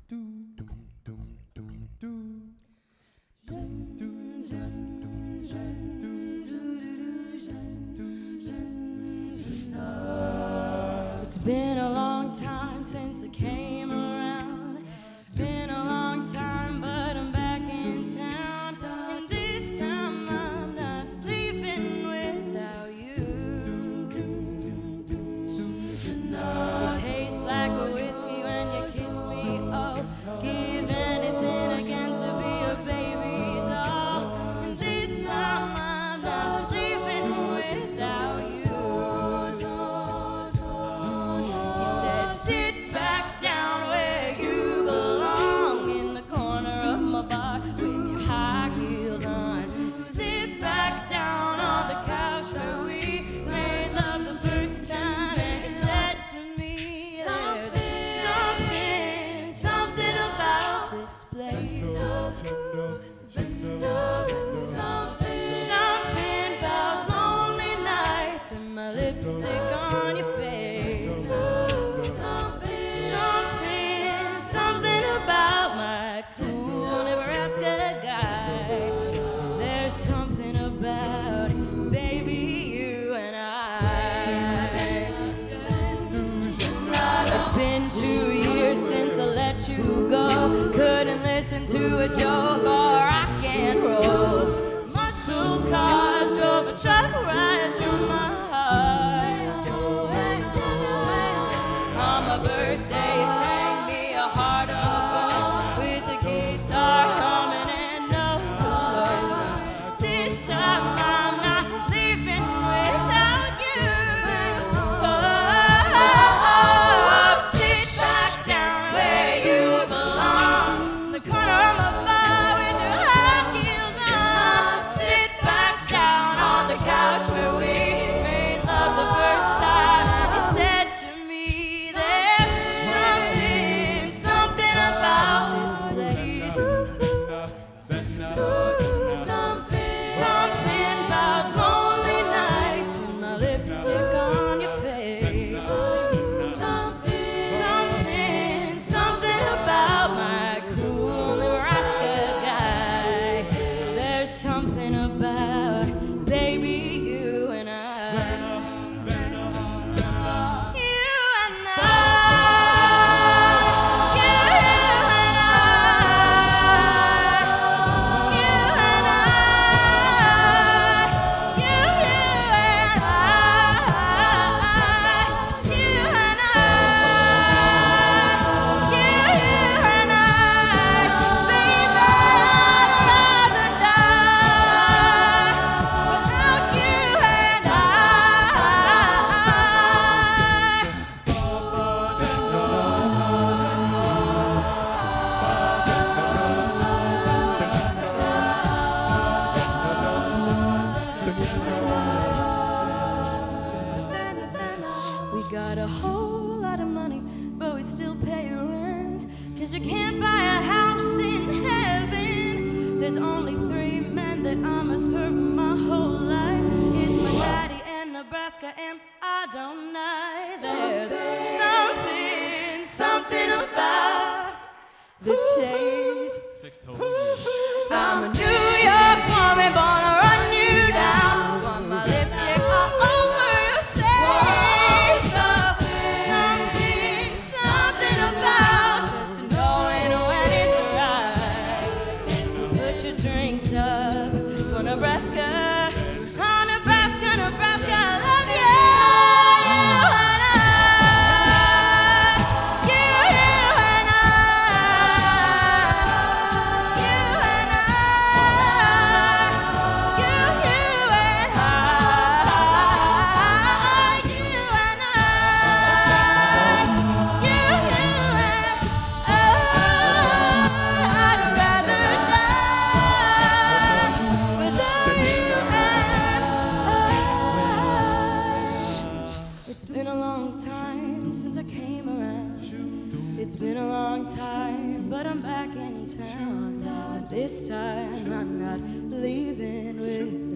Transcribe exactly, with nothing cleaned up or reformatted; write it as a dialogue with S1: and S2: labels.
S1: It's been a long time since I came around. Been a long time, but I'm back in town. And this time I'm not leaving without you. It tastes like a whiskey when you kiss me. Oh, give anything again to be a baby doll. And this time I'm not leaving without you. Sit back down where you belong, in the corner of my bar with your high heels on. Sit back down on the couch where we made love the first time, and you said to me, there's something, something about this place. Something, something about lonely nights and my lipstick on your face. Something about my cool Nebraska guy. There's something about it, baby, you and I. It's been two years since I let you go. Couldn't listen to a joke or rock and roll. Muscle cars drove a truck right through my heart. On my birthday, you sang me a heart of gold with the guitar humming and no words. This time I'm not leaving without you. Oh, oh, oh, sit back down where you belong, the corner of my bar with your high heels on. Sit back down on the couch where we made love the first time. You said to me, something about it, baby, you and I. You and I. You and I. You and I. You and I. You and I. You and I. Baby, I'd rather die without you and I. We got a whole lot of money, but we still pay rent, 'cause you can't buy a house in heaven. There's only three men that I'ma serve my whole life. It's my daddy and Nebraska and Adonai. There's something, something about the chase. I'm a New York woman, born to run you down. Want my lipstick all over your face. So something, something about just knowing when it's right. So put your drinks up for Nebraska. Oh, Nebraska, Nebraska, I love you. You and I. You, you and I. You and I. You, you and I. You and I. You, you and I. I'd rather die without you and I. It's been a long time since I came around. It's been a long time, but I'm back in town. And this time I'm not leaving with